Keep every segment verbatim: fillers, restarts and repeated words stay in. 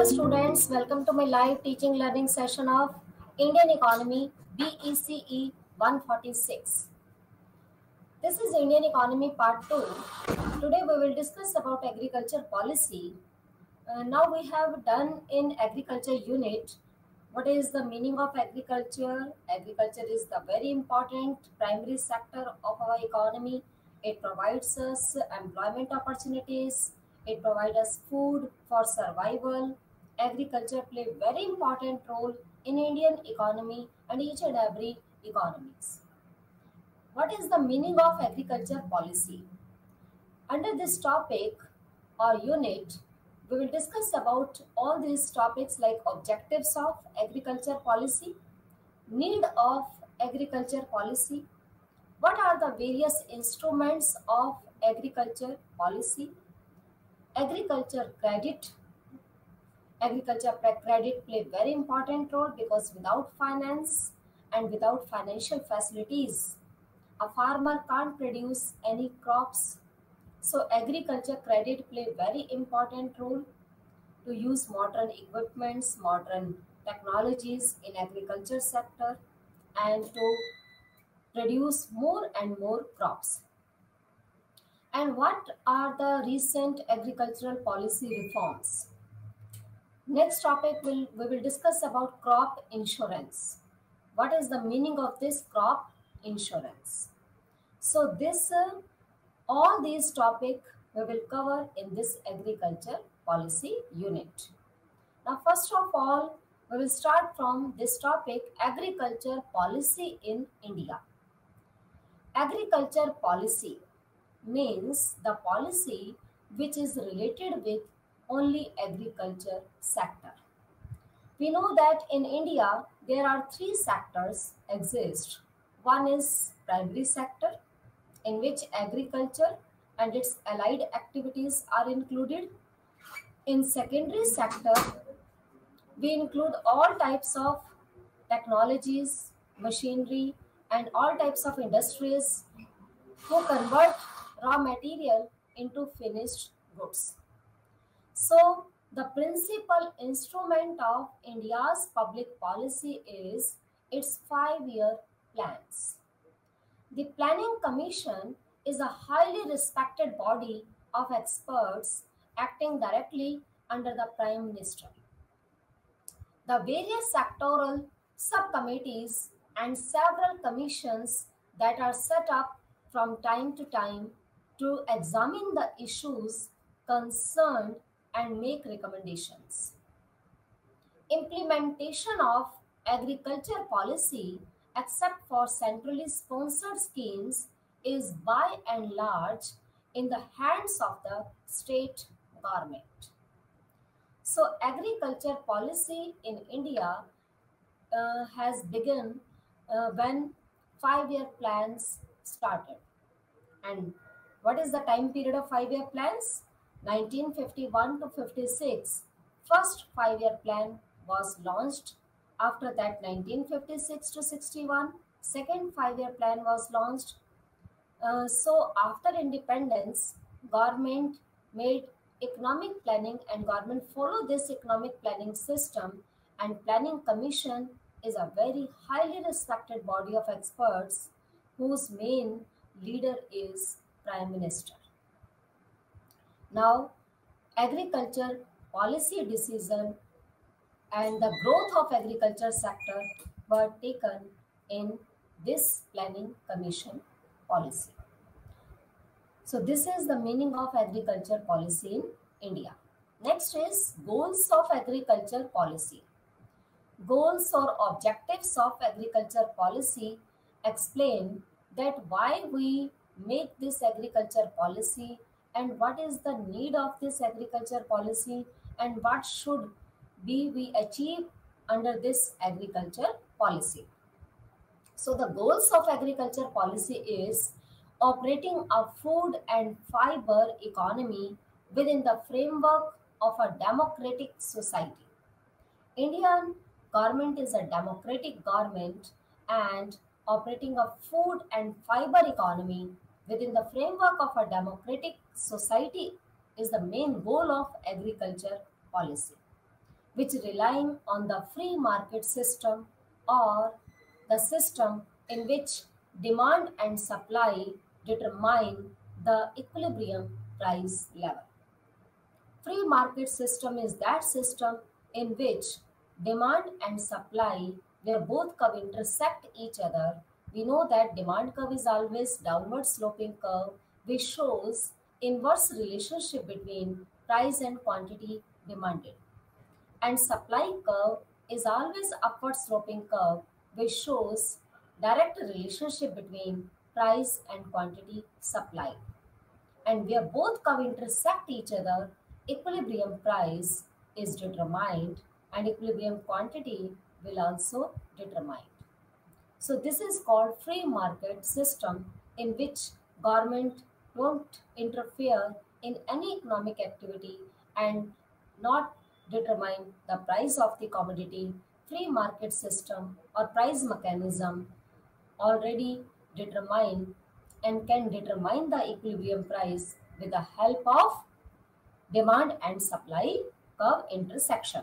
students, welcome to my live teaching learning session of Indian Economy B E C E one forty-six. This is Indian Economy part two. Today we will discuss about agriculture policy. Uh, now we have done in agriculture unit what is the meaning of agriculture. Agriculture is the very important primary sector of our economy. It provides us employment opportunities. It provides us food for survival. Agriculture play very important role in Indian economy and each and every economies. What is the meaning of agriculture policy? Under this topic or unit, we will discuss about all these topics like objectives of agriculture policy, need of agriculture policy, what are the various instruments of agriculture policy, agriculture credit. Agriculture credit play very important role because without finance and without financial facilities, a farmer can't produce any crops. So agriculture credit play very important role to use modern equipments, modern technologies in agriculture sector and to produce more and more crops. And what are the recent agricultural policy reforms? Next topic will we will discuss about crop insurance. What is the meaning of this crop insurance? So this uh, all these topic we will cover in this agriculture policy unit. Now first of all, we will start from this topic, agriculture policy in India. Agriculture policy means the policy which is related with only agriculture sector. We know that in India there are three sectors exist. One is primary sector, in which agriculture and its allied activities are included. In secondary sector, we include all types of technologies, machinery, and all types of industries who convert raw material into finished goods. So, the principal instrument of India's public policy is its five-year plans. The Planning Commission is a highly respected body of experts acting directly under the Prime Minister. The various sectoral subcommittees and several commissions that are set up from time to time to examine the issues concerned and make recommendations. Implementation of agriculture policy, except for centrally sponsored schemes, is by and large in the hands of the state government. So agriculture policy in India uh, has begun uh, when five-year plans started. And what is the time period of five-year plans? nineteen fifty-one to fifty-six. First five-year plan was launched. After that, nineteen fifty-six to sixty-one, second five-year plan was launched. Uh, so after independence, government made economic planning and government followed this economic planning system, and Planning Commission is a very highly respected body of experts whose main leader is Prime Minister. Now, agriculture policy decision and the growth of agriculture sector were taken in this Planning Commission policy. So this is the meaning of agriculture policy in India. Next is goals of agriculture policy. Goals or objectives of agriculture policy explain that why we make this agriculture policy and what is the need of this agriculture policy and what should be we achieve under this agriculture policy. So the goals of agriculture policy is operating a food and fiber economy within the framework of a democratic society. Indian government is a democratic government, and operating a food and fiber economy within the framework of a democratic society is the main goal of agriculture policy. which relying on the free market system or the system in which demand and supply determine the equilibrium price level. Free market system is that system in which demand and supply, where both curve intersect each other. We know that demand curve is always downward sloping curve, which shows inverse relationship between price and quantity demanded. And supply curve is always upward sloping curve, which shows direct relationship between price and quantity supplied. And where both curve intersect each other, equilibrium price is determined and equilibrium quantity will also determined. So this is called free market system in which government won't interfere in any economic activity and not determine the price of the commodity. Free market system or price mechanism already determine and can determine the equilibrium price with the help of demand and supply curve intersection.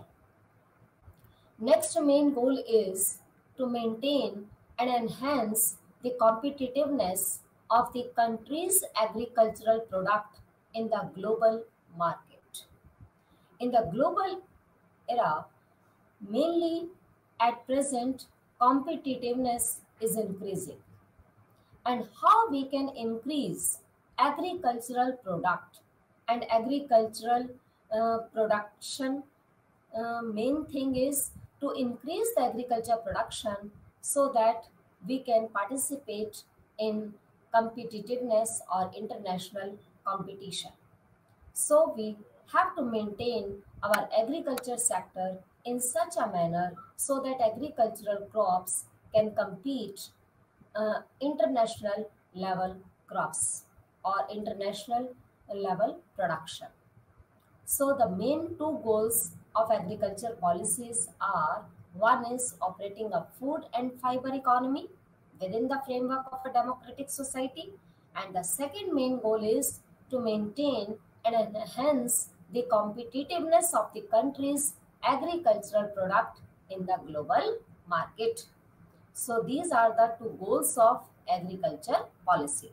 Next main goal is to maintain and enhance the competitiveness of the country's agricultural product in the global market. In the global era, mainly at present, competitiveness is increasing. And how we can increase agricultural product and agricultural uh, production, uh, main thing is to increase the agriculture production so that we can participate in competitiveness or international competition. So we have to maintain our agriculture sector in such a manner so that agricultural crops can compete uh, international level crops or international level production. So the main two goals of agriculture policies are: one is operating a food and fiber economy within the framework of a democratic society, and the second main goal is to maintain and enhance the competitiveness of the country's agricultural product in the global market. So these are the two goals of agriculture policy.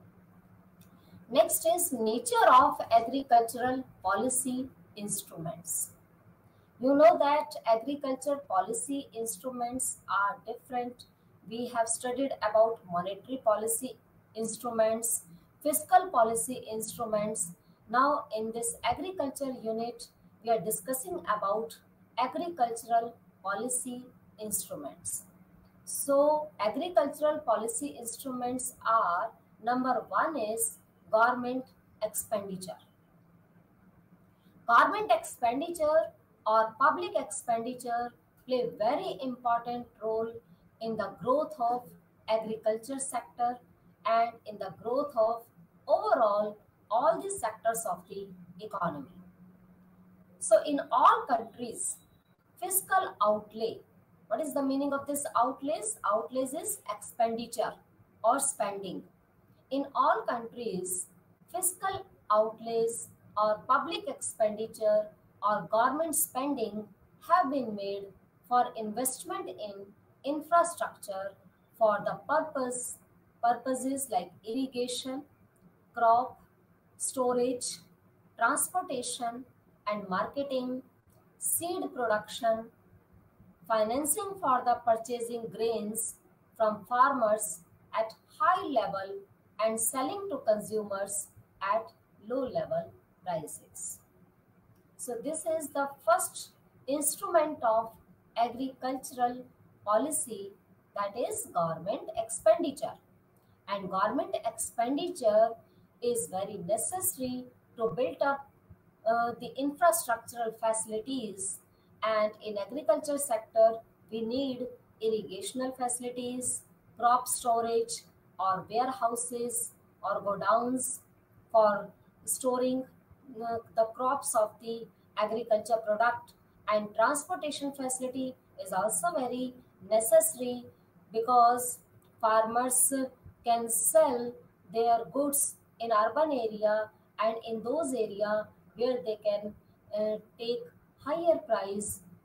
Next is nature of agricultural policy instruments. You know that agriculture policy instruments are different. We have studied about monetary policy instruments, fiscal policy instruments. Now in this agriculture unit, we are discussing about agricultural policy instruments. So agricultural policy instruments are: number one is government expenditure. Government expenditure or public expenditure play very important role in the growth of agriculture sector and in the growth of overall all the sectors of the economy. So in all countries, fiscal outlay, what is the meaning of this outlays? Outlays is expenditure or spending. In all countries, fiscal outlays or public expenditure or government spending have been made for investment in infrastructure for the purpose purposes like irrigation, crop, storage, transportation and marketing, seed production, financing for the purchasing grains from farmers at high level and selling to consumers at low level prices. So this is the first instrument of agricultural policy, that is government expenditure. And government expenditure is very necessary to build up uh, the infrastructural facilities, and in agriculture sector we need irrigational facilities, crop storage or warehouses or godowns for storing uh, the crops of the agriculture product, and transportation facility is also very necessary because farmers can sell their goods in urban area and in those area where they can uh, take higher price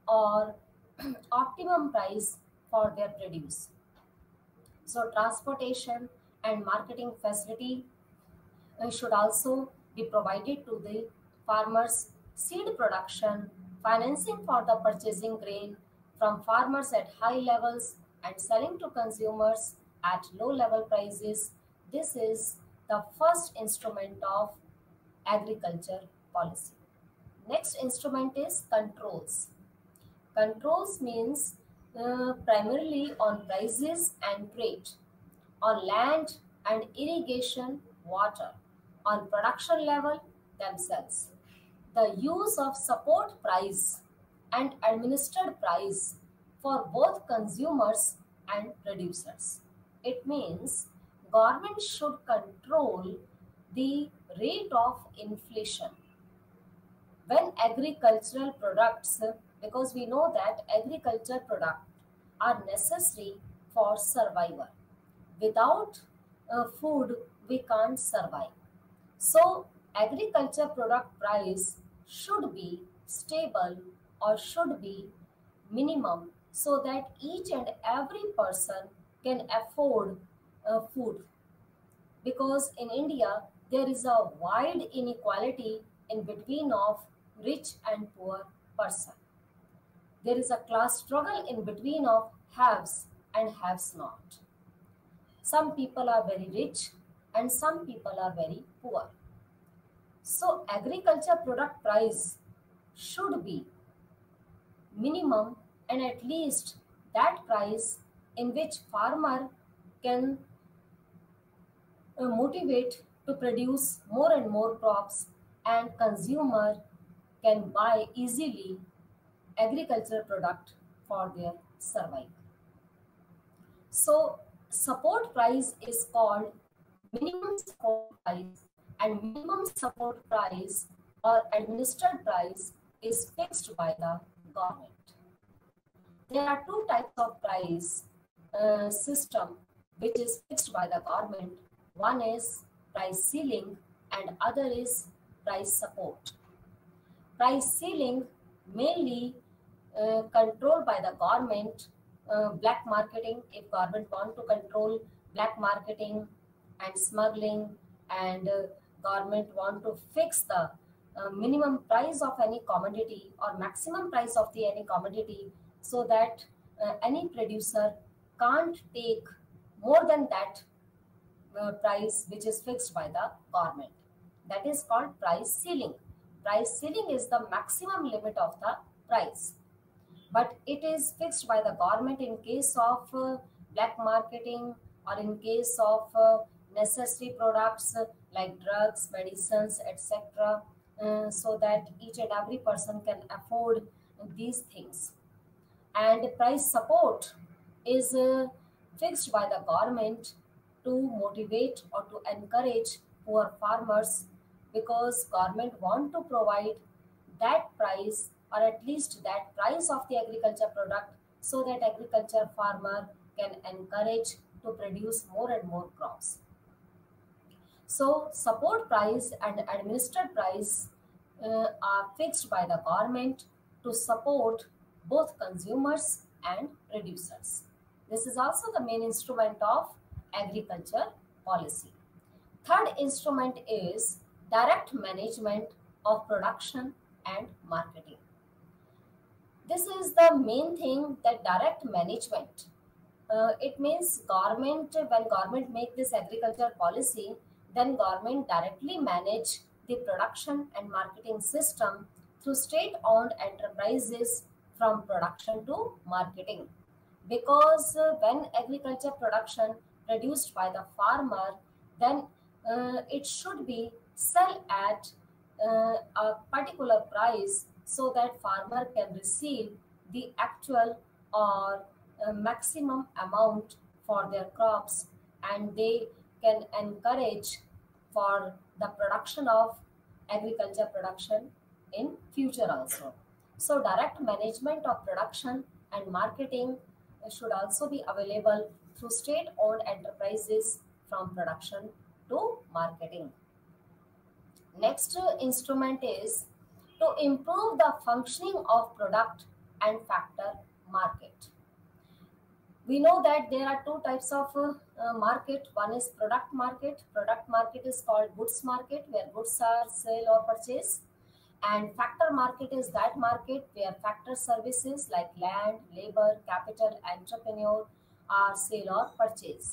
or optimum price for their produce. So transportation and marketing facility uh, should also be provided to the farmers, seed production, financing for the purchasing grain from farmers at high levels and selling to consumers at low level prices. This is the first instrument of agriculture policy. Next instrument is controls. Controls means uh, primarily on prices and trade, on land and irrigation water, on production level themselves. The use of support price and administered price for both consumers and producers. It means government should control the rate of inflation when agricultural products, because we know that agriculture products are necessary for survival. Without uh, food we can't survive. So agriculture product price should be stable or should be minimum so that each and every person can afford uh, food, because in India there is a wide inequality in between of rich and poor person. There is a class struggle in between of haves and haves not. Some people are very rich and some people are very poor. So agriculture product price should be minimum and at least that price in which farmer can uh, motivate to produce more and more crops and consumer can buy easily agricultural product for their survival. So support price is called minimum support price, and minimum support price or administered price is fixed by the government. There are two types of price uh, system which is fixed by the government. One is price ceiling and other is price support. Price ceiling mainly uh, controlled by the government, uh, black marketing, if government want to control black marketing and smuggling, and uh, government want to fix the uh, minimum price of any commodity or maximum price of the any commodity, so that uh, any producer can't take more than that uh, price which is fixed by the government. That is called price ceiling. Price ceiling is the maximum limit of the price, but it is fixed by the government in case of uh, black marketing or in case of uh, necessary products uh, like drugs, medicines, et cetera, uh, so that each and every person can afford these things. And price support is uh, fixed by the government to motivate or to encourage poor farmers, because government want to provide that price or at least that price of the agriculture product so that agriculture farmer can encourage to produce more and more crops. So support price and administered price uh, are fixed by the government to support both consumers and producers. This is also the main instrument of agriculture policy. Third instrument is direct management of production and marketing. This is the main thing, that direct management. Uh, it means government, when government make this agriculture policy, then government directly manage the production and marketing system through state-owned enterprises from production to marketing. Because uh, when agriculture production produced by the farmer, then uh, it should be sell at uh, a particular price so that farmer can receive the actual or uh, maximum amount for their crops, and they can encourage for the production of agriculture production in future also. So direct management of production and marketing should also be available through state-owned enterprises from production to marketing. Next uh, instrument is to improve the functioning of product and factor market. We know that there are two types of uh, uh, market. One is product market. Product market is called goods market, where goods are sale or purchase. And factor market is that market where factor services like land, labor, capital, entrepreneur are sale or purchase.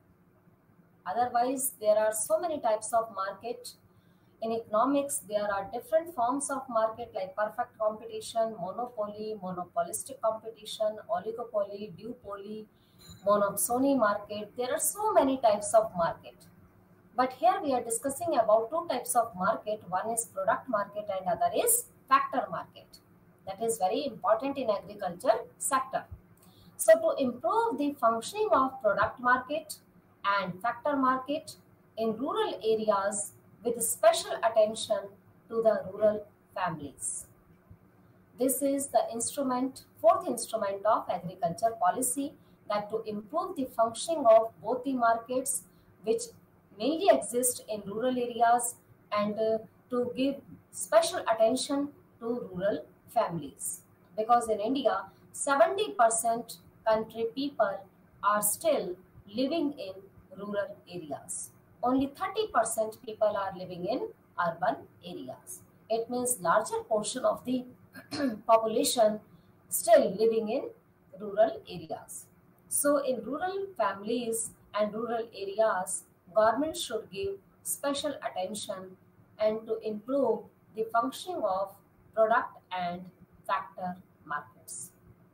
Otherwise, there are so many types of market. In economics, there are different forms of market like perfect competition, monopoly, monopolistic competition, oligopoly, duopoly, monopsony market. There are so many types of market. But here we are discussing about two types of market. One is product market and other is factor market. That is very important in agriculture sector. So to improve the functioning of product market and factor market in rural areas with special attention to the rural families. This is the instrument, fourth instrument of agriculture policy, that to improve the functioning of both the markets which mainly exist in rural areas and uh, to give special attention to rural families. Because in India, seventy percent country people are still living in rural areas. Only thirty percent people are living in urban areas. It means larger portion of the population still living in rural areas. So in rural families and rural areas, government should give special attention and to improve the functioning of product and factor markets.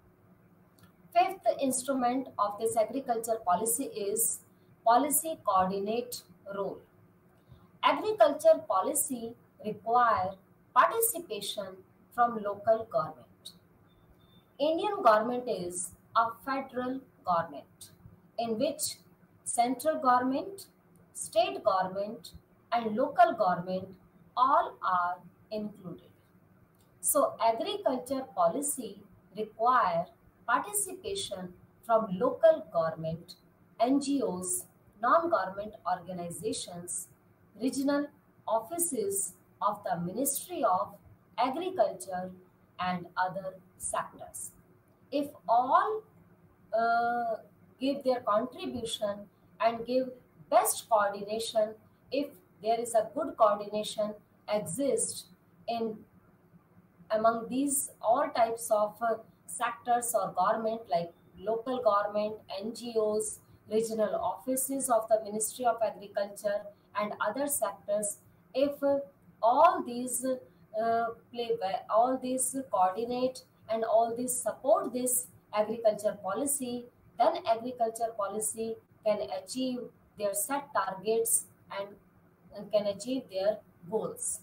Fifth instrument of this agriculture policy is policy coordinate role. Agriculture policy require participation from local government. Indian government is a federal government in which central government, state government and local government all are included. So agriculture policy require participation from local government, N G Os, non-government organizations, regional offices of the Ministry of Agriculture and other sectors. If all uh, give their contribution and give best coordination, if there is a good coordination exists in among these all types of uh, sectors or government like local government, N G Os, regional offices of the Ministry of Agriculture and other sectors, if uh, all these uh, play all these coordinate and all these support this agriculture policy, then agriculture policy can achieve their set targets and, and can achieve their goals.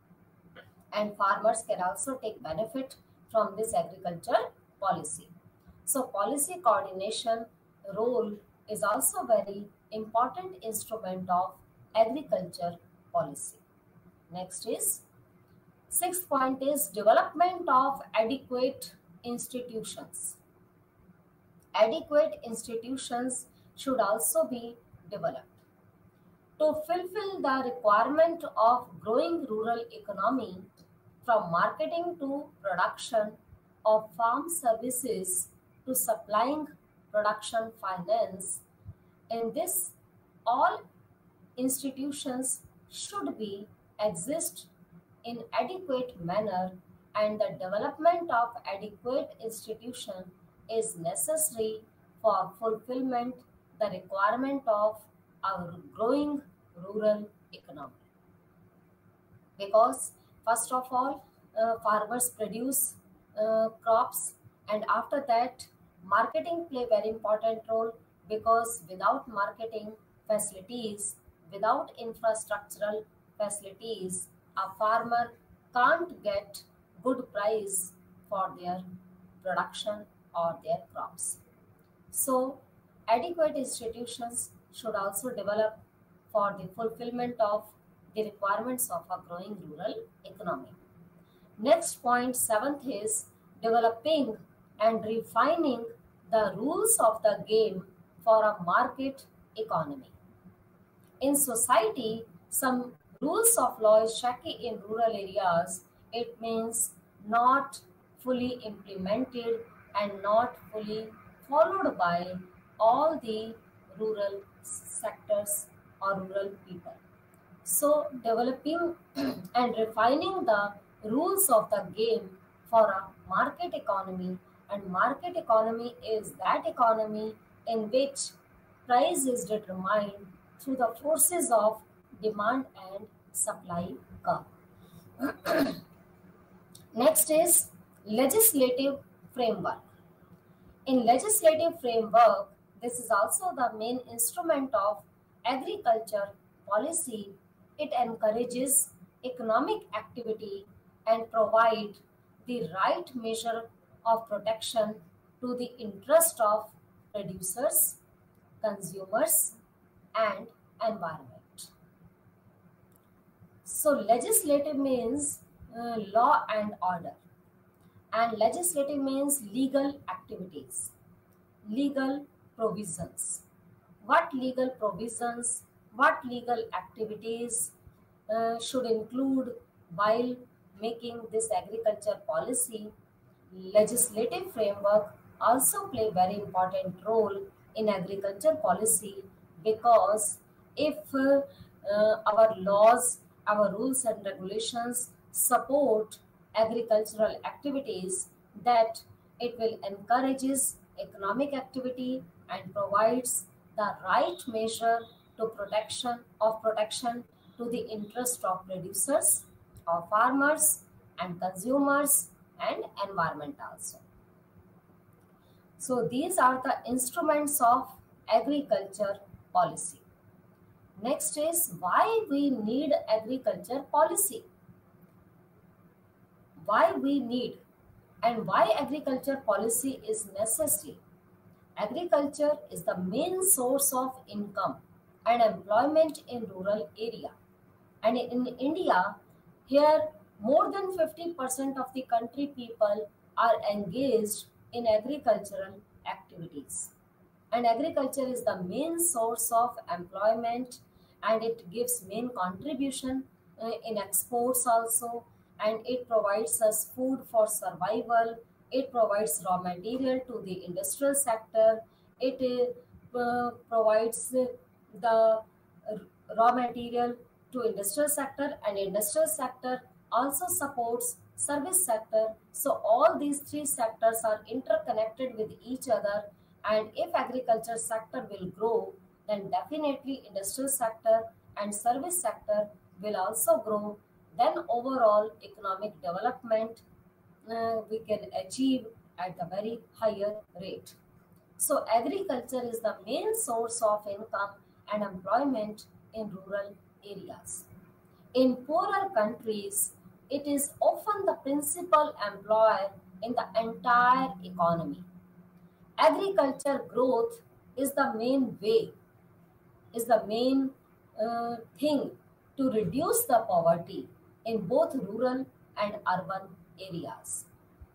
And farmers can also take benefit from this agriculture policy. So policy coordination role is also very important instrument of agriculture policy. Next is sixth point is development of adequate institutions. Adequate institutions should also be developed. To fulfill the requirement of growing rural economy, from marketing to production of farm services to supplying production finance, in this all institutions should be exist in adequate manner, and the development of adequate institution is necessary for fulfillment the requirement of our growing rural economy. Because first of all, uh, farmers produce uh, crops, and after that marketing play very important role, because without marketing facilities, without infrastructural facilities, a farmer can't get good price for their production or their crops. So adequate institutions should also develop for the fulfillment of the requirements of a growing rural economy. Next point, seventh, is developing and refining the rules of the game for a market economy. In society, some rules of law is shaky in rural areas. It means not fully implemented and not fully followed by all the rural sectors or rural people. So, developing and refining the rules of the game for a market economy, and market economy is that economy in which price is determined through the forces of demand and supply curve. Next is legislative framework. In legislative framework, this is also the main instrument of agriculture policy. It encourages economic activity and provide the right measure of protection to the interest of producers, consumers, and environment. So legislative means uh, law and order, and legislative means legal activities, legal provisions. What legal provisions, what legal activities uh, should include while making this agriculture policy? Legislative framework also play very important role in agriculture policy, because if uh, uh, our laws, our rules and regulations support agricultural activities, that it will encourages economic activity and provides the right measure to protection of protection to the interest of producers, of farmers and consumers and environment also. So these are the instruments of agriculture policy. Next is why we need agriculture policy. Why we need and why agriculture policy is necessary. Agriculture is the main source of income and employment in rural area. And in India, here more than fifty percent of the country people are engaged in agricultural activities. And agriculture is the main source of employment, and it gives main contribution uh, in exports also, and it provides us food for survival. It provides raw material to the industrial sector. It uh, provides uh, the raw material to industrial sector, and industrial sector also supports service sector. So all these three sectors are interconnected with each other, and if agriculture sector will grow, then definitely industrial sector and service sector will also grow. Then overall economic development uh, we can achieve at the very higher rate. So agriculture is the main source of income and employment in rural areas. In poorer countries, it is often the principal employer in the entire economy. Agriculture growth is the main way, is the main uh, thing to reduce the poverty in both rural and urban areas.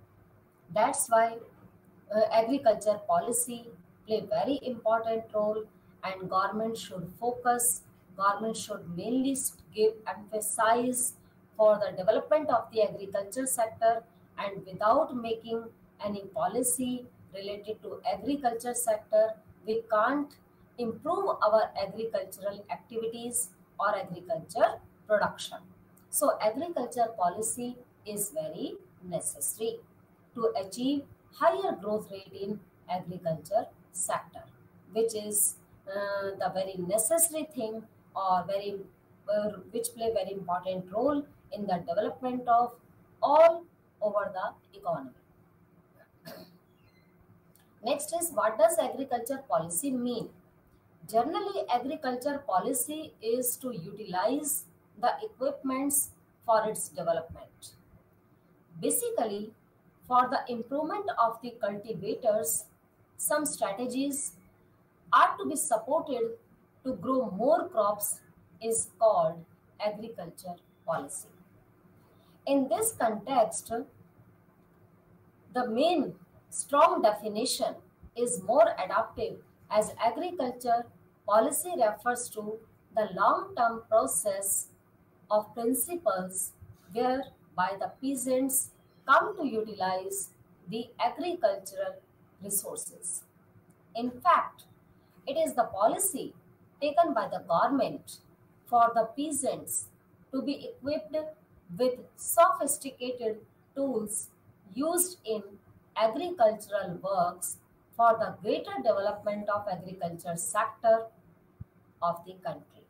That's why uh, agriculture policy play very important role, and government should focus, government should mainly give emphasis for the development of the agriculture sector, and without making any policy related to agriculture sector, we can't improve our agricultural activities or agriculture production. So agriculture policy is very necessary to achieve higher growth rate in agriculture sector, which is uh, the very necessary thing, or very uh, which play very important role in the development of all over the economy. Next is, what does agriculture policy mean? Generally, agriculture policy is to utilize the equipments for its development. Basically, for the improvement of the cultivators, some strategies are to be supported to grow more crops is called agriculture policy. In this context, the main strong definition is more adaptive, as agriculture policy refers to the long-term process of principles whereby the peasants come to utilize the agricultural resources. In fact, it is the policy taken by the government for the peasants to be equipped with sophisticated tools used in agricultural works for the greater development of agriculture sector of the country.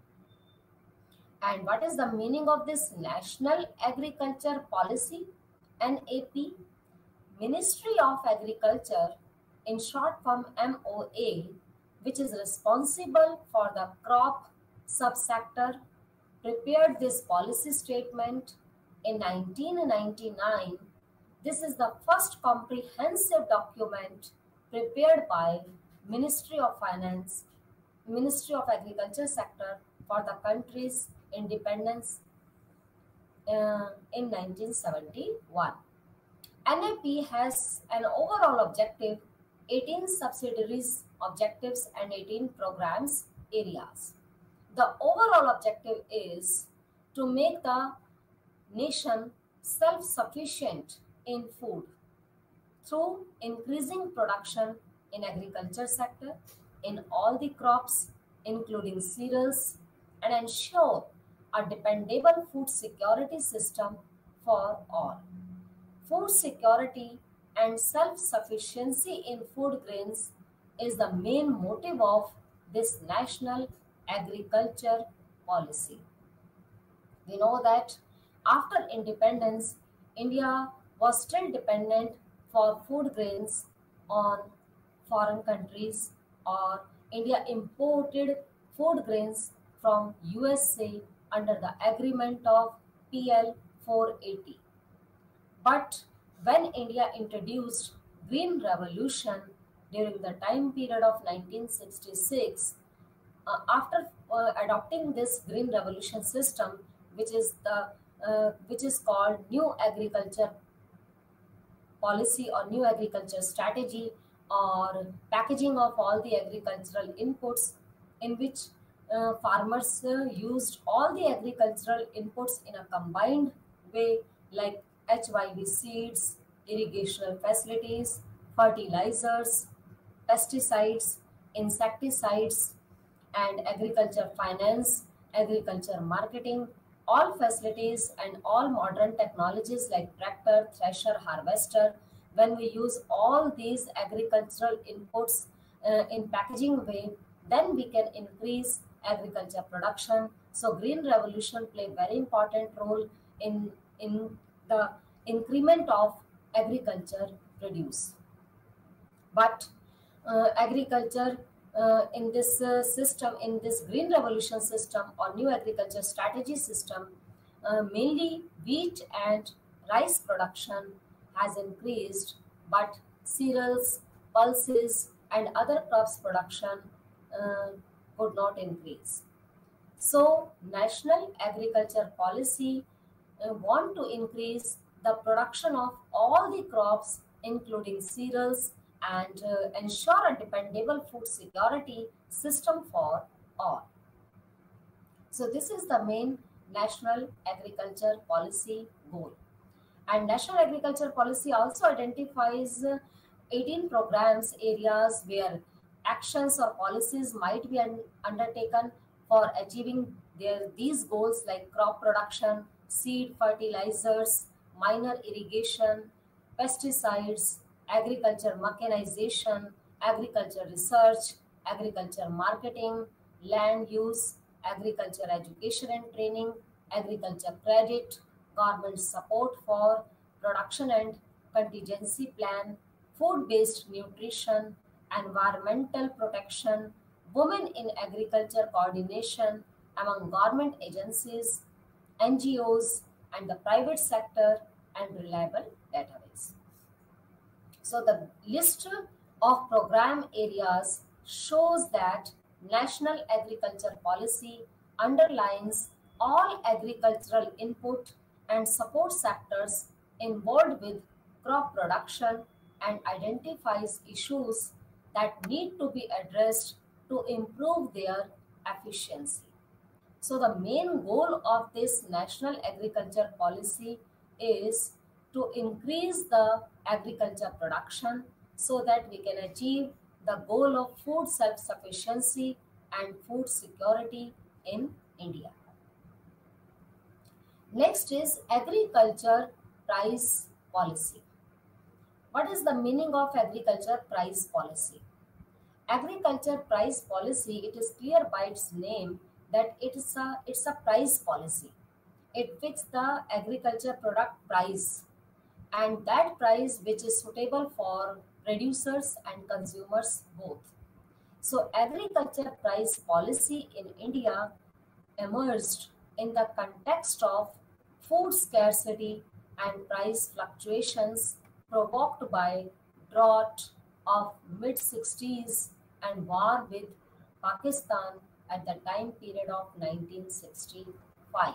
And what is the meaning of this National Agriculture Policy, N A P? Ministry of Agriculture, in short form M O A, which is responsible for the crop subsector, prepared this policy statement in nineteen ninety-nine. This is the first comprehensive document prepared by Ministry of Finance, Ministry of Agriculture sector for the country's independence uh, in nineteen seventy-one. N A P has an overall objective, eighteen subsidiaries objectives and eighteen programs areas. The overall objective is to make the nation self-sufficient in food through increasing production in agriculture sector in all the crops including cereals, and ensure a dependable food security system for all. Food security and self-sufficiency in food grains is the main motive of this national agriculture policy. We know that after independence, India was still dependent for food grains on foreign countries, or India imported food grains from U S A under the agreement of P L four eighty. But when India introduced Green Revolution during the time period of nineteen sixty-six, uh, after uh, adopting this Green Revolution system, which is the uh, which is called New Agriculture Policy or New Agriculture Strategy, or packaging of all the agricultural inputs, in which uh, farmers uh, used all the agricultural inputs in a combined way, like H Y V seeds, irrigational facilities, fertilizers, pesticides, insecticides, and agriculture finance, agriculture marketing, all facilities and all modern technologies like tractor, thresher, harvester. When we use all these agricultural inputs uh, in packaging way, then we can increase agriculture production. So Green Revolution played very important role in, in the increment of agriculture produce. But uh, agriculture uh, in this uh, system, in this Green Revolution system or New Agriculture Strategy system, uh, mainly wheat and rice production has increased, but cereals, pulses, and other crops production uh, could not increase. So, National Agriculture Policy uh, want to increase the production of all the crops, including cereals, and uh, ensure a dependable food security system for all. So, this is the main National Agriculture Policy goal. And National Agriculture Policy also identifies uh, eighteen programs areas where actions or policies might be un undertaken for achieving their, these goals, like crop production, seed, fertilizers, minor irrigation, pesticides, agriculture mechanization, agriculture research, agriculture marketing, land use, agriculture education and training, agriculture credit, government support for production and contingency plan, food-based nutrition, environmental protection, women in agriculture coordination among government agencies, N G Os, and the private sector, and reliable database. So the list of program areas shows that National Agriculture Policy underlines all agricultural input and support sectors involved with crop production and identifies issues that need to be addressed to improve their efficiency. So the main goal of this National Agriculture Policy is to increase the agriculture production so that we can achieve the goal of food self-sufficiency and food security in India. Next is agriculture price policy. What is the meaning of agriculture price policy? Agriculture price policy, it is clear by its name that it is a, it's a price policy. It fixes the agriculture product price, and that price which is suitable for producers and consumers both. So agriculture price policy in India emerged in the context of food scarcity and price fluctuations provoked by drought of mid sixties and war with Pakistan at the time period of nineteen sixty-five.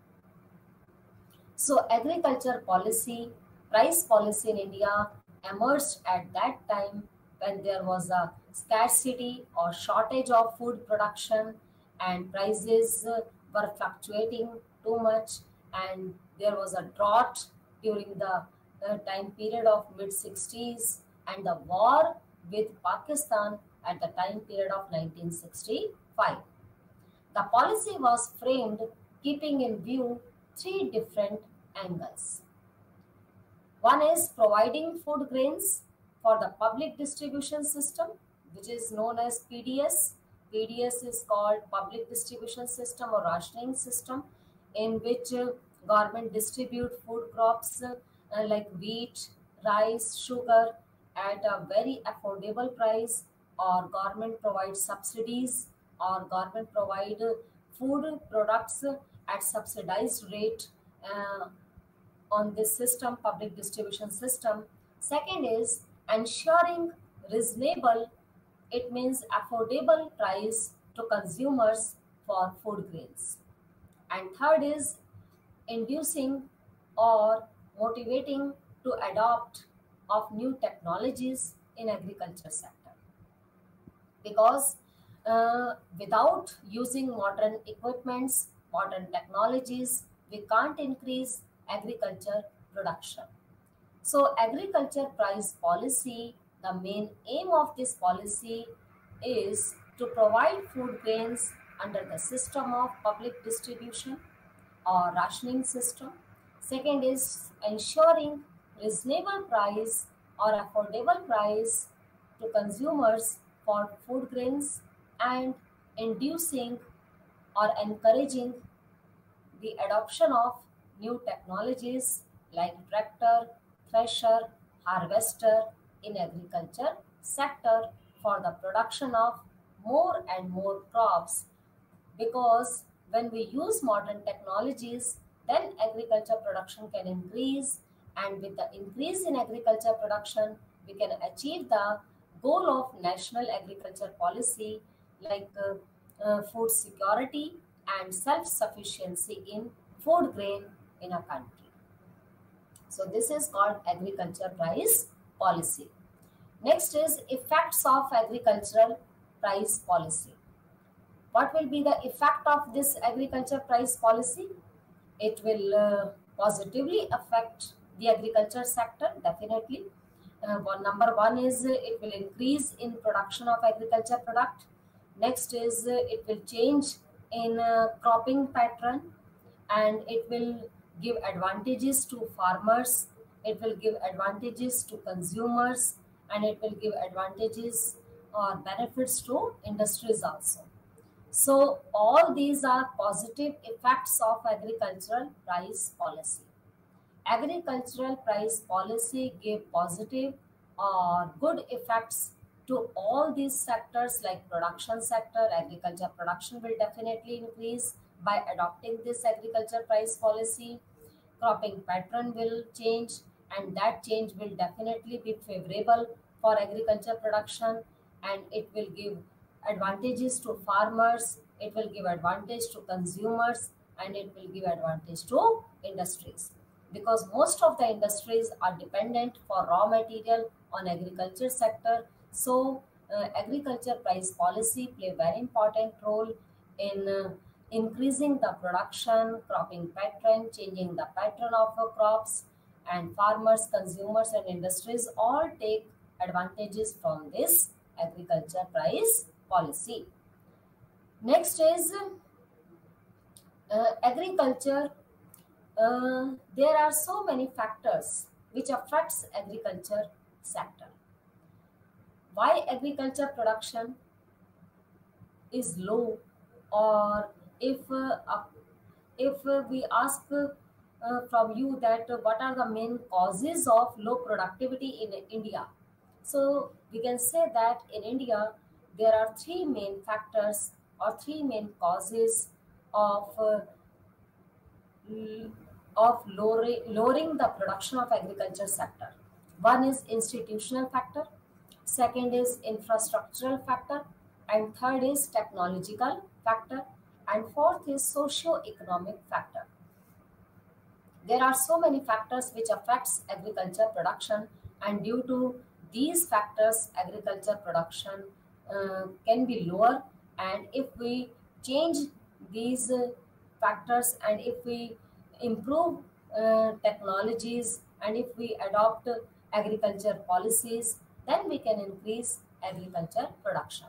So agriculture policy, price policy in India emerged at that time when there was a scarcity or shortage of food production and prices were fluctuating too much, and there was a drought during the uh, time period of mid sixties and the war with Pakistan at the time period of nineteen sixty-five. The policy was framed keeping in view three different angles. One is providing food grains for the public distribution system, which is known as P D S. P D S is called Public Distribution System or Rationing System, in which uh, government distribute food crops uh, like wheat, rice, sugar at a very affordable price, or government provides subsidies, or government provide uh, food products uh, at subsidized rate uh, on this system, public distribution system. Second is ensuring reasonable, it means affordable price to consumers for food grains. And third is inducing or motivating to adopt of new technologies in agriculture sector. Because uh, without using modern equipments, modern technologies, we can't increase agriculture production. So agriculture price policy, the main aim of this policy is to provide food grains under the system of public distribution or rationing system. Second is ensuring reasonable price or affordable price to consumers for food grains, and inducing or encouraging the adoption of new technologies like tractor, thresher, harvester in agriculture sector for the production of more and more crops. Because when we use modern technologies, then agriculture production can increase, and with the increase in agriculture production, we can achieve the goal of national agriculture policy like uh, uh, food security and self-sufficiency in food grain in a country. So this is called agriculture price policy. Next is effects of agricultural price policy. What will be the effect of this agriculture price policy? It will uh, positively affect the agriculture sector, definitely. Uh, one, number one is uh, it will increase in production of agriculture product. Next is uh, it will change in uh, cropping pattern, and it will give advantages to farmers, it will give advantages to consumers, and it will give advantages or benefits to industries also. So all these are positive effects of agricultural price policy. Agricultural price policy give positive or good effects to all these sectors like production sector. Agriculture production will definitely increase by adopting this agriculture price policy. Cropping pattern will change, and that change will definitely be favorable for agriculture production, and it will give advantages to farmers, it will give advantage to consumers, and it will give advantage to industries, because most of the industries are dependent for raw material on agriculture sector. So uh, agriculture price policy play very important role in uh, increasing the production, cropping pattern, changing the pattern of uh, crops, and farmers, consumers, and industries all take advantages from this agriculture price policy. Next is uh, agriculture. Uh, there are so many factors which affects agriculture sector. Why agriculture production is low, or if uh, uh, if uh, we ask uh, from you that uh, what are the main causes of low productivity in India, so we can say that in India there are three main factors or three main causes of uh, of lowering, lowering the production of agriculture sector. One is institutional factor, second is infrastructural factor, and third is technological factor, and fourth is socio-economic factor. There are so many factors which affects agriculture production, and due to these factors agriculture production uh, can be lower. And if we change these uh, factors, and if we improve uh, technologies, and if we adopt uh, agriculture policies, then we can increase agriculture production.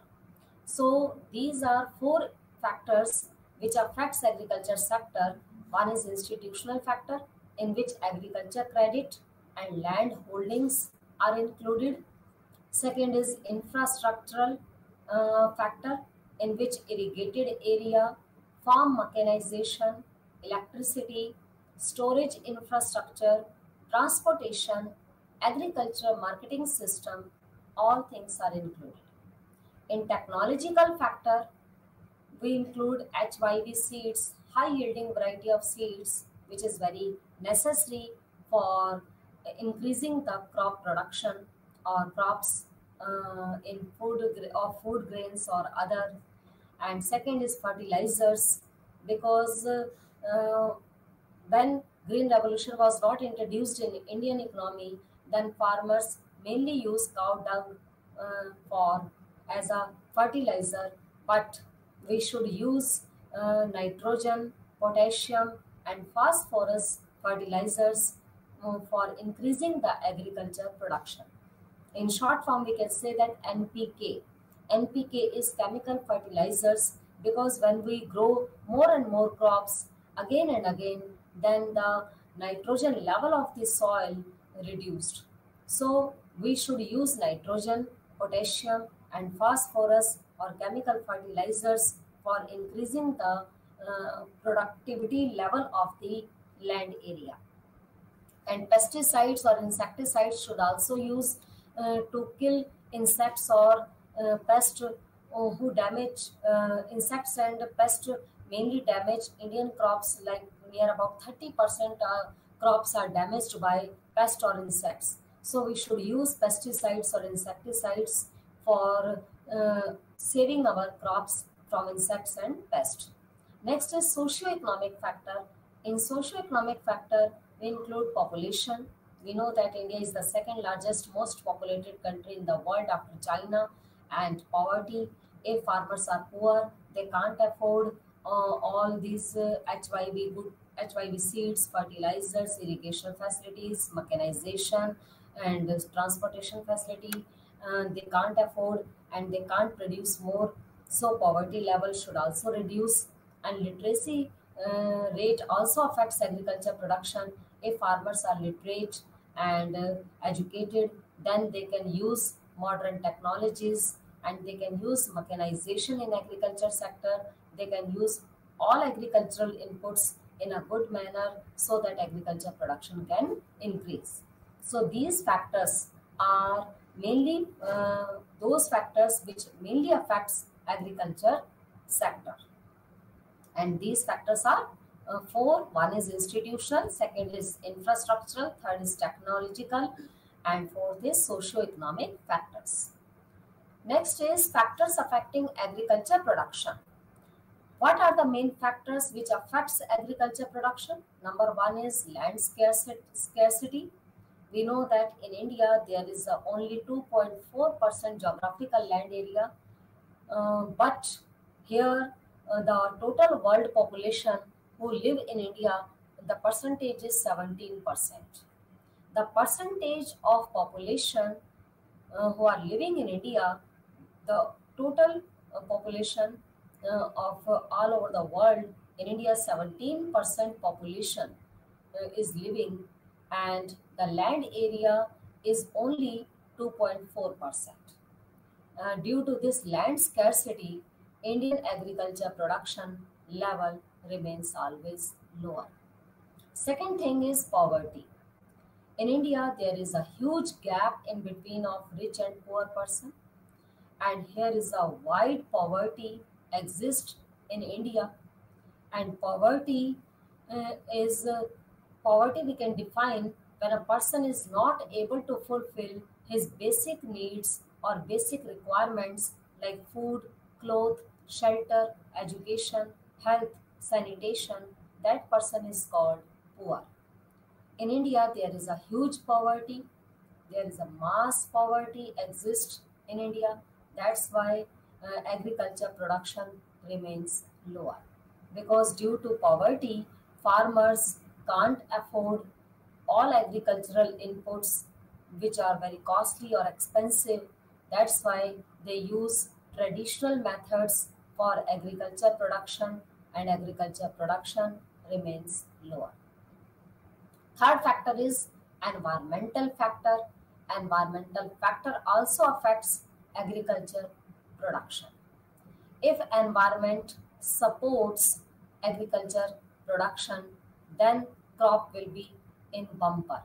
So these are four factors which affects agriculture sector. One is institutional factor, in which agriculture credit and land holdings are included. Second is infrastructural uh, factor, in which irrigated area, farm mechanization, electricity, storage infrastructure, transportation, agriculture marketing system, all things are included. In technological factor, we include H Y V seeds, high yielding variety of seeds, which is very necessary for increasing the crop production or crops uh, in food or food grains or other. And second is fertilizers, because uh, uh, when green revolution was not introduced in Indian economy, then farmers mainly use cow dung uh, for as a fertilizer, but we should use uh, nitrogen, potassium, and phosphorus fertilizers uh, for increasing the agriculture production. In short form, we can say that N P K. N P K is chemical fertilizers, because when we grow more and more crops again and again, then the nitrogen level of the soil reduced. So we should use nitrogen, potassium, and phosphorus or chemical fertilizers for increasing the uh, productivity level of the land area. And pesticides or insecticides should also use uh, to kill insects or uh, pests uh, who damage uh, insects and pests mainly damage Indian crops. Like near about thirty percent uh, crops are damaged by pests or insects. So we should use pesticides or insecticides for uh, saving our crops from insects and pests. Next is socio-economic factor. In socio-economic factor, we include population. We know that India is the second largest, most populated country in the world after China. And poverty. If farmers are poor, they can't afford uh, all these uh, H Y V, good H Y V seeds, fertilizers, irrigation facilities, mechanization, and uh, transportation facility. Uh, they can't afford, and they can't produce more. So poverty level should also reduce, and literacy uh, rate also affects agriculture production. If farmers are literate and uh, educated, then they can use modern technologies, and they can use mechanization in agriculture sector. They can use all agricultural inputs in a good manner, so that agriculture production can increase. So these factors are mainly uh, those factors which mainly affects agriculture sector. And these factors are uh, four. One is institutional, second is infrastructural, third is technological, and fourth is socio-economic factors. Next is factors affecting agriculture production. What are the main factors which affects agriculture production? Number one is land scarcity. We know that in India there is uh, only two point four percent geographical land area, uh, but here uh, the total world population who live in India, the percentage is seventeen percent. the percentage of population uh, who are living in India, the total uh, population uh, of uh, all over the world, in India, seventeen percent population uh, is living, and the land area is only two point four percent. Uh, due to this land scarcity, Indian agriculture production level remains always lower. Second thing is poverty. In India, there is a huge gap in between of rich and poor person, and here is a wide poverty exists in India. And poverty uh, is uh, poverty we can define when a person is not able to fulfill his basic needs or basic requirements like food, cloth, shelter, education, health, sanitation. That person is called poor. In India, there is a huge poverty. There is a mass poverty exists in India. That's why uh, agriculture production remains lower. Because due to poverty, farmers can't afford all agricultural inputs which are very costly or expensive. That's why they use traditional methods for agriculture production, and agriculture production remains lower. Third factor is environmental factor. Environmental factor also affects agriculture production. If environment supports agriculture production, then crop will be in bumper.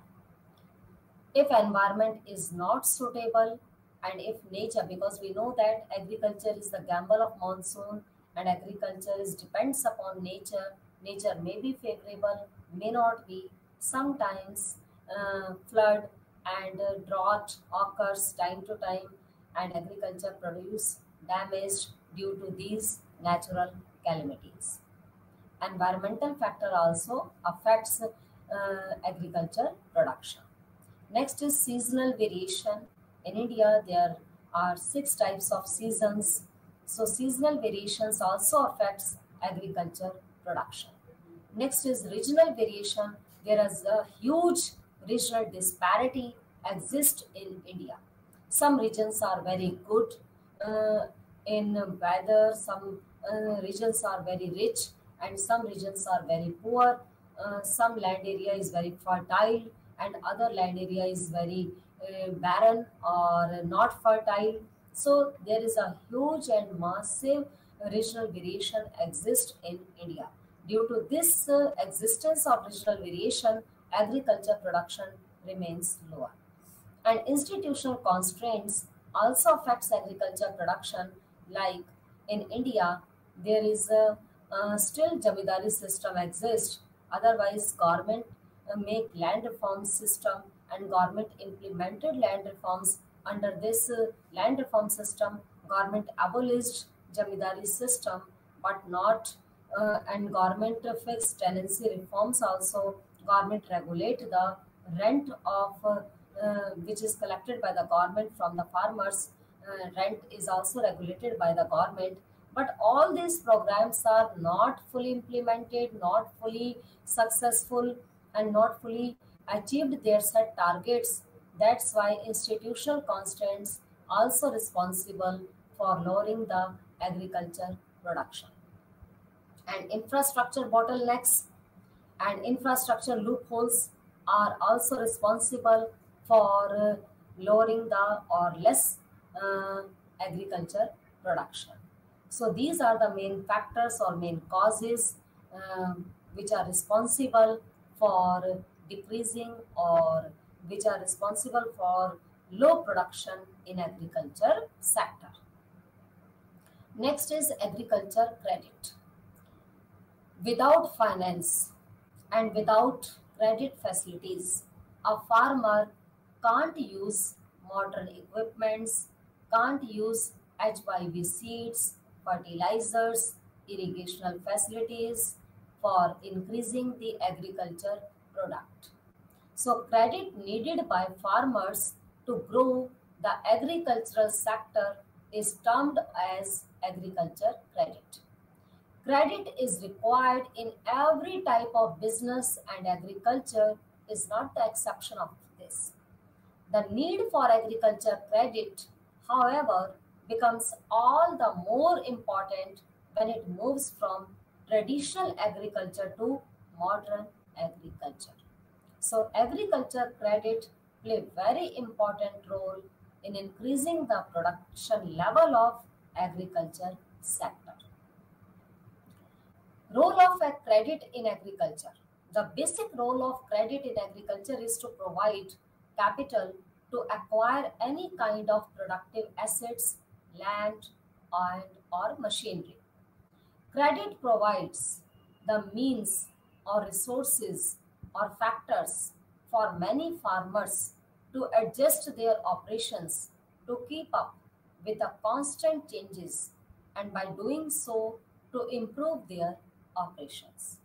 If environment is not suitable, and if nature, because we know that agriculture is the gamble of monsoon, and agriculture is depends upon nature. Nature may be favorable, may not be. Sometimes uh, flood and uh, drought occurs time to time, and agriculture produce damage due to these natural calamities. Environmental factor also affects uh, agriculture production. Next is seasonal variation. In India, there are six types of seasons. So seasonal variations also affects agriculture production. Next is regional variation. There is a huge regional disparity exists in India. Some regions are very good uh, in weather, some uh, regions are very rich, and some regions are very poor. Uh, some land area is very fertile, and other land area is very uh, barren or not fertile. So there is a huge and massive regional variation exists in India. Due to this uh, existence of regional variation, agriculture production remains lower. And institutional constraints also affects agriculture production. Like in India, there is a, uh, still jamidari system exists. Otherwise, government uh, make land reform system, and government implemented land reforms. Under this uh, land reform system, government abolished jamidari system, but not uh, and government fixed tenancy reforms also. Government regulate the rent of uh, uh, which is collected by the government from the farmers. Uh, rent is also regulated by the government, but all these programs are not fully implemented, not fully successful, and not fully achieved their set targets. That's why institutional constraints also responsible for lowering the agriculture production. And infrastructure bottlenecks and infrastructure loopholes are also responsible for uh, lowering the or less uh, agriculture production. So these are the main factors or main causes um, which are responsible for decreasing or which are responsible for low production in agriculture sector. Next is agriculture credit. Without finance and without credit facilities, a farmer can't use modern equipments, can't use H Y V seeds, fertilizers, irrigational facilities for increasing the agriculture product. So credit needed by farmers to grow the agricultural sector is termed as agriculture credit. Credit is required in every type of business and agriculture is not the exception of this. The need for agriculture credit, however, becomes all the more important when it moves from traditional agriculture to modern agriculture. So agriculture credit play very important role in increasing the production level of agriculture sector. Role of a credit in agriculture. The basic role of credit in agriculture is to provide capital to acquire any kind of productive assets, land, and or machinery. Credit provides the means or resources or factors for many farmers to adjust their operations to keep up with the constant changes and by doing so to improve their operations.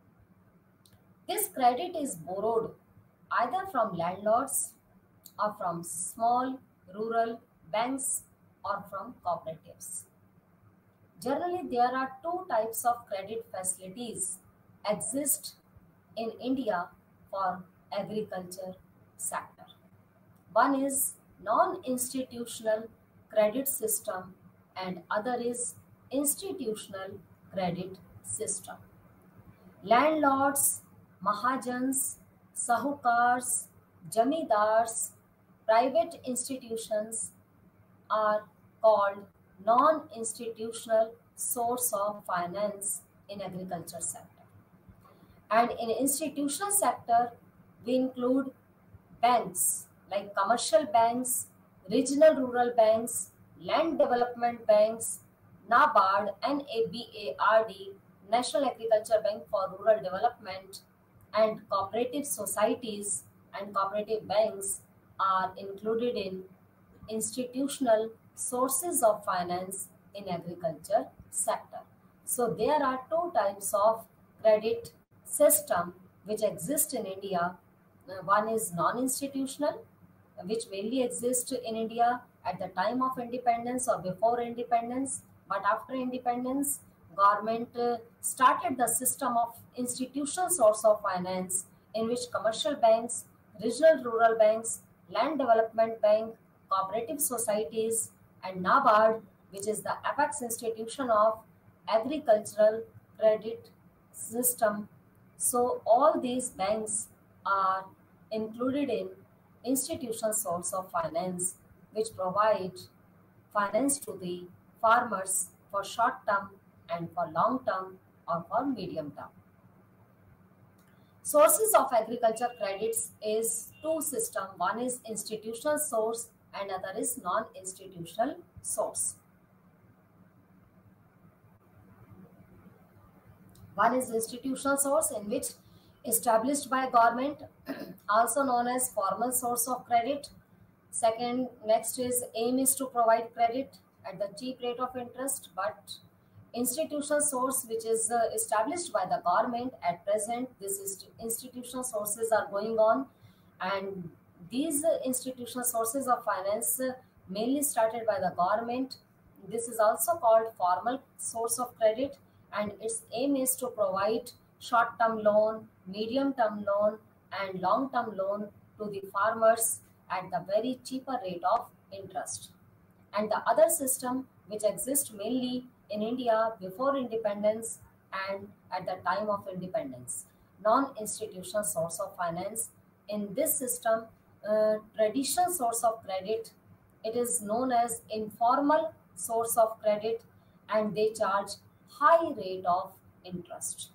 This credit is borrowed either from landlords or from small rural banks or from cooperatives. Generally, there are two types of credit facilities exist in India for agriculture sector. One is non-institutional credit system and other is institutional credit system. Landlords, mahajans, sahukars, jamidars, private institutions are called non-institutional source of finance in agriculture sector. And in institutional sector, we include banks like commercial banks, regional rural banks, land development banks, NABARD, N A B A R D, National Agriculture Bank for Rural Development, and cooperative societies and cooperative banks are included in institutional sources of finance in agriculture sector. So there are two types of credit system which exist in India. Uh, One is non-institutional, which mainly exists in India at the time of independence or before independence, but after independence, government uh, started the system of institutional source of finance in which commercial banks, regional rural banks, land development bank, cooperative societies, and NABARD, which is the apex institution of agricultural credit system. So all these banks are included in institutional source of finance which provide finance to the farmers for short term and for long term or for medium term. Sources of agriculture credits is two system. One is institutional source and other is non-institutional source. One is institutional source in which established by government, also known as formal source of credit. Second, next is aim is to provide credit at the cheap rate of interest, but institutional source which is uh, established by the government at present, this is institutional sources are going on, and these uh, institutional sources of finance uh, mainly started by the government. This is also called formal source of credit, and its aim is to provide short term loan, medium term loan, and long term loan to the farmers at the very cheaper rate of interest. And the other system which exists mainly in India before independence and at the time of independence, non-institutional source of finance. In this system, uh, traditional source of credit, it is known as informal source of credit, and they charge high rate of interest.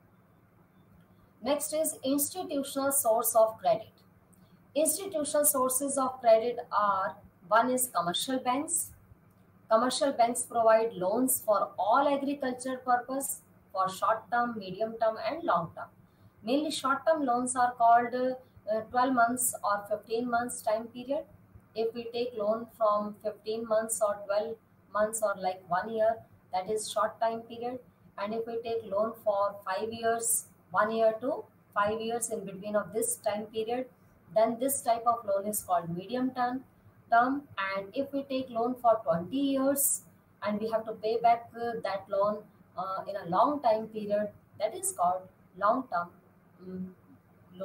Next is institutional source of credit. Institutional sources of credit are, one is commercial banks. Commercial banks provide loans for all agriculture purpose for short term, medium term, and long term. Mainly short term loans are called uh, twelve months or fifteen months time period. If we take loan from fifteen months or twelve months or like one year, that is short time period. And if we take loan for five years, one year to five years in between of this time period, then this type of loan is called medium term term. And if we take loan for twenty years and we have to pay back uh, that loan uh, in a long time period, that is called long term um, loan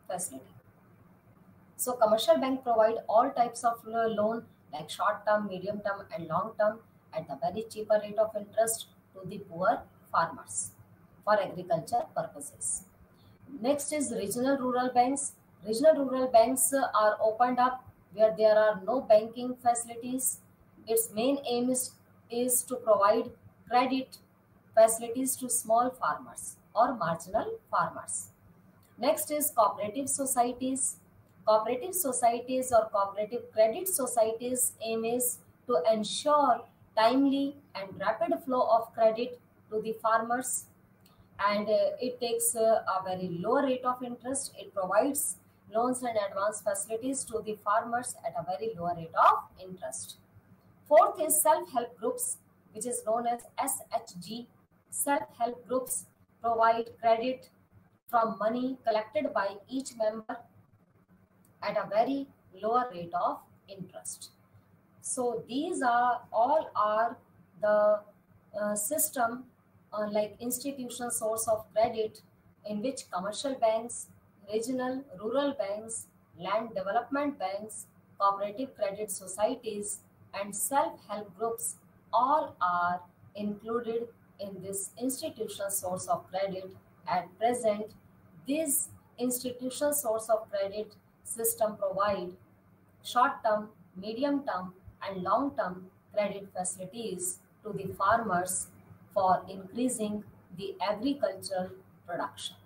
facility. So commercial bank provide all types of uh, loan like short term, medium term and long term at the very cheaper rate of interest to the poor farmers for agriculture purposes. Next is regional rural banks. Regional rural banks uh, are opened up where there are no banking facilities. Its main aim is, is to provide credit facilities to small farmers or marginal farmers. Next is cooperative societies. Cooperative societies or cooperative credit societies aim is to ensure timely and rapid flow of credit to the farmers, and uh, it takes uh, a very low rate of interest. It provides loans and advance facilities to the farmers at a very low rate of interest. Fourth is self-help groups, which is known as S H G. Self-help groups provide credit from money collected by each member at a very lower rate of interest. So these are all are the uh, system uh, like institutional source of credit in which commercial banks, regional rural banks, land development banks, cooperative credit societies and self-help groups all are included in this institutional source of credit. At present, this institutional source of credit system provide short-term, medium-term and long-term credit facilities to the farmers for increasing the agricultural production.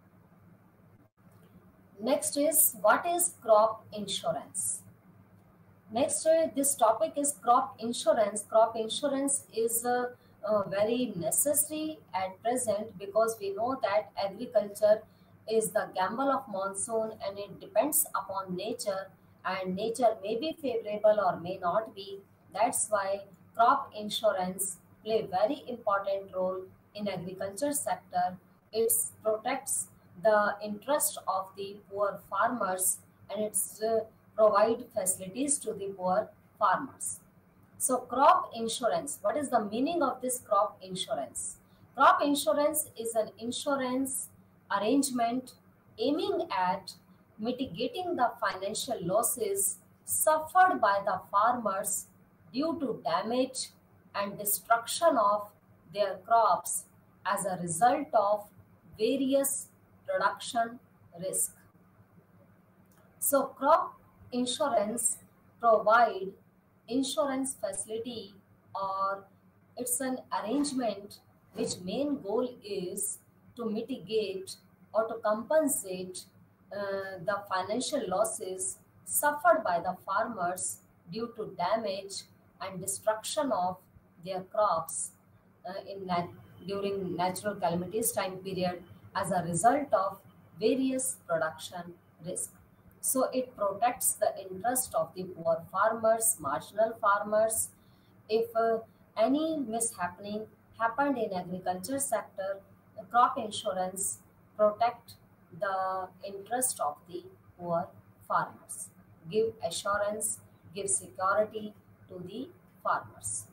Next is, what is crop insurance? Next, uh, this topic is crop insurance. Crop insurance is uh, uh, very necessary at present because we know that agriculture is the gamble of monsoon and it depends upon nature, and nature may be favorable or may not be. That's why crop insurance play very important role in agriculture sector. It protects the interest of the poor farmers and it's uh, provide facilities to the poor farmers. So crop insurance, what is the meaning of this crop insurance? Crop insurance is an insurance arrangement aiming at mitigating the financial losses suffered by the farmers due to damage and destruction of their crops as a result of various production risk. So crop insurance provide insurance facility, or it's an arrangement which main goal is to mitigate or to compensate uh, the financial losses suffered by the farmers due to damage and destruction of their crops uh, in nat during natural calamities time period as a result of various production risk. So it protects the interest of the poor farmers, marginal farmers. If uh, any mishappening happened in agriculture sector, the crop insurance protect the interest of the poor farmers, give assurance, give security to the farmers.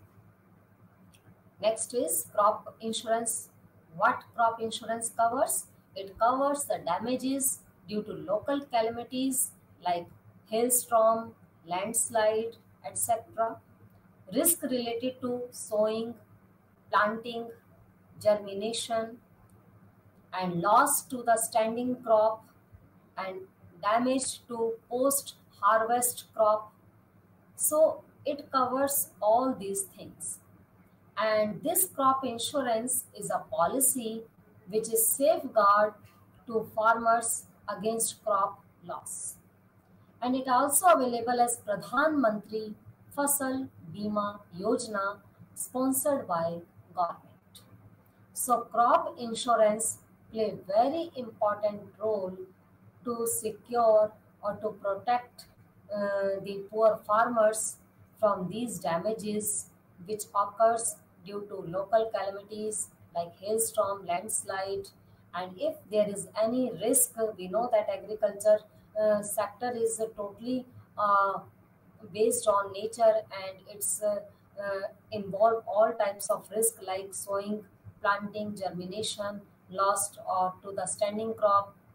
Next is crop insurance. What crop insurance covers? It covers the damages due to local calamities like hailstorm, landslide, et cetera. Risk related to sowing, planting, germination, and loss to the standing crop, and damage to post-harvest crop. So it covers all these things. And this crop insurance is a policy which is safeguard to farmers against crop loss. And it also available as Pradhan Mantri Fasal Bima Yojana sponsored by government. So crop insurance play very important role to secure or to protect uh, the poor farmers from these damages which occurs due to local calamities like hailstorm, landslide, and if there is any risk, we know that agriculture uh, sector is uh, totally uh, based on nature, and it's uh, uh, involve all types of risk like sowing, planting, germination, lost or to the standing crop,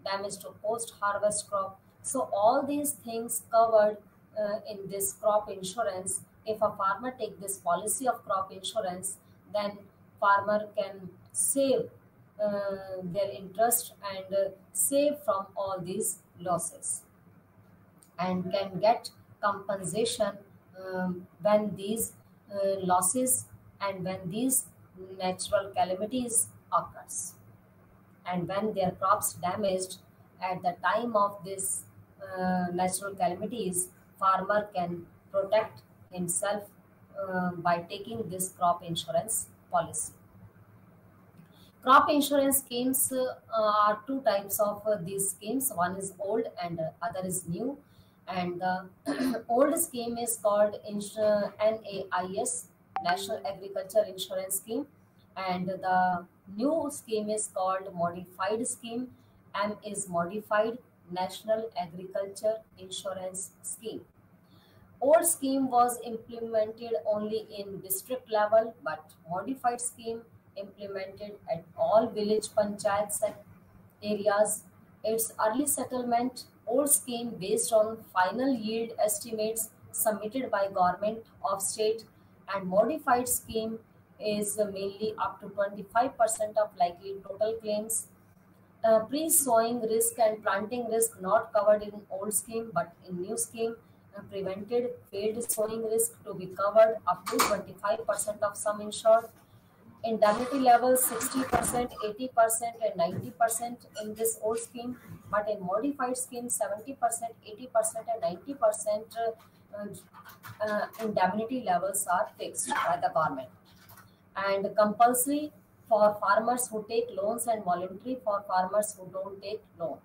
damage to post-harvest crop. So all these things covered uh, in this crop insurance. If a farmer take this policy of crop insurance, then farmer can save uh, their interest and uh, save from all these losses, and can get compensation um, when these uh, losses and when these natural calamities occurs, and when their crops damaged at the time of this uh, natural calamities, farmer can protect himself uh, by taking this crop insurance policy. Crop insurance schemes uh, are two types of uh, these schemes. One is old and uh, other is new. And the old scheme is called insur- N A I S, National Agriculture Insurance Scheme. And the new scheme is called Modified Scheme. M is Modified National Agriculture Insurance Scheme. Old scheme was implemented only in district level, but modified scheme implemented at all village panchayats and areas. Its early settlement, old scheme based on final yield estimates submitted by government of state, and modified scheme is mainly up to twenty-five percent of likely total claims. Uh, pre-sowing risk and planting risk not covered in old scheme, but in new scheme, uh, prevented failed sowing risk to be covered up to twenty-five percent of sum insured. Indemnity levels sixty percent, eighty percent and ninety percent in this old scheme, but in modified scheme seventy percent, eighty percent and ninety percent uh, uh, uh, indemnity levels are fixed by the government, and compulsory for farmers who take loans and voluntary for farmers who don't take loan.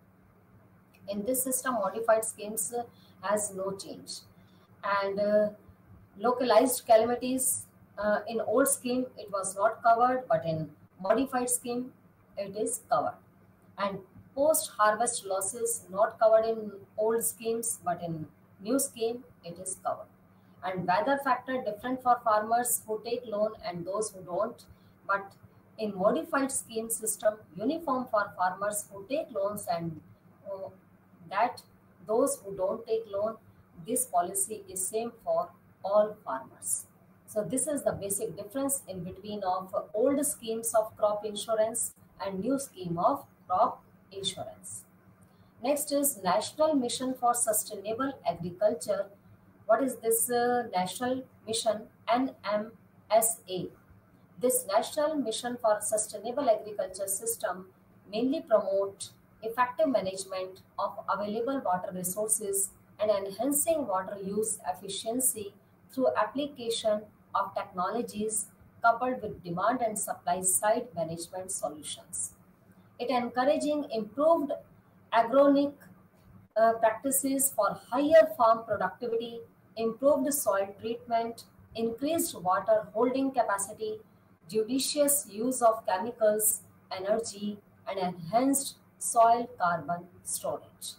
In this system, modified schemes uh, has no change. And uh, localized calamities, uh, in old scheme it was not covered, but in modified scheme it is covered. And post harvest losses not covered in old schemes, but in new scheme it is covered. And weather factor different for farmers who take loan and those who don't, but in modified scheme system uniform for farmers who take loans and uh, that those who don't take loan. This policy is same for all farmers. So this is the basic difference in between of old schemes of crop insurance and new scheme of crop insurance. Next is National Mission for Sustainable Agriculture. What is this uh, National Mission? N M S A. This National Mission for Sustainable Agriculture system mainly promote effective management of available water resources and enhancing water use efficiency through application of technologies coupled with demand and supply side management solutions. It encouraging improved agronic uh, practices for higher farm productivity, improved soil treatment, increased water holding capacity, judicious use of chemicals, energy, and enhanced soil carbon storage.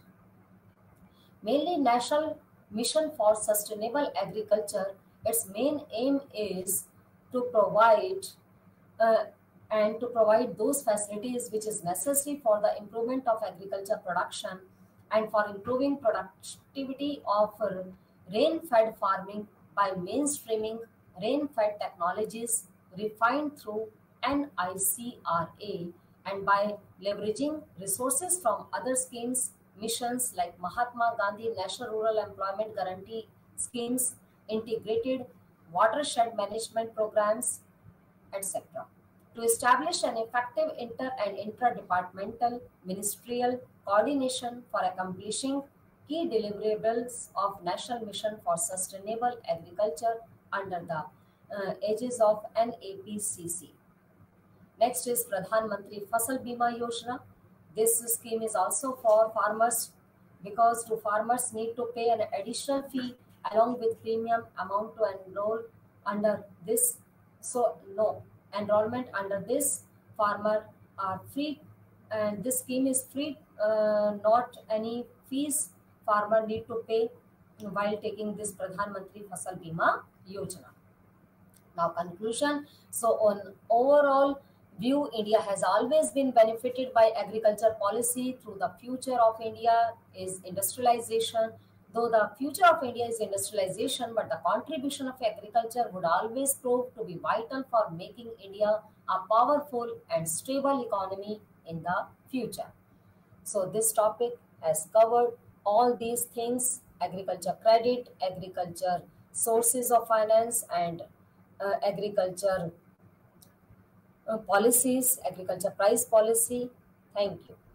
Mainly National Mission for Sustainable Agriculture, its main aim is to provide uh, and to provide those facilities which is necessary for the improvement of agriculture production and for improving productivity of uh, rain-fed farming by mainstreaming rain-fed technologies refined through N I C R A and by leveraging resources from other schemes, missions like Mahatma Gandhi National Rural Employment Guarantee schemes, integrated watershed management programs, et cetera, to establish an effective inter and intra-departmental ministerial coordination for accomplishing key deliverables of National Mission for Sustainable Agriculture under the uh, aegis of N A P C C. Next is Pradhan Mantri Fasal Bima Yojana. This scheme is also for farmers because do farmers need to pay an additional fee along with premium amount to enroll under this? So no, enrollment under this farmer are free, and this scheme is free, uh, not any fees farmer need to pay while taking this Pradhan Mantri Fasal Bima Yojana. Now conclusion. So on overall, view, India has always been benefited by agriculture policy through the future of India is industrialization. Though the future of India is industrialization, but the contribution of agriculture would always prove to be vital for making India a powerful and stable economy in the future. So this topic has covered all these things: agriculture credit, agriculture sources of finance, and uh, agriculture uh, policies, agriculture price policy. Thank you.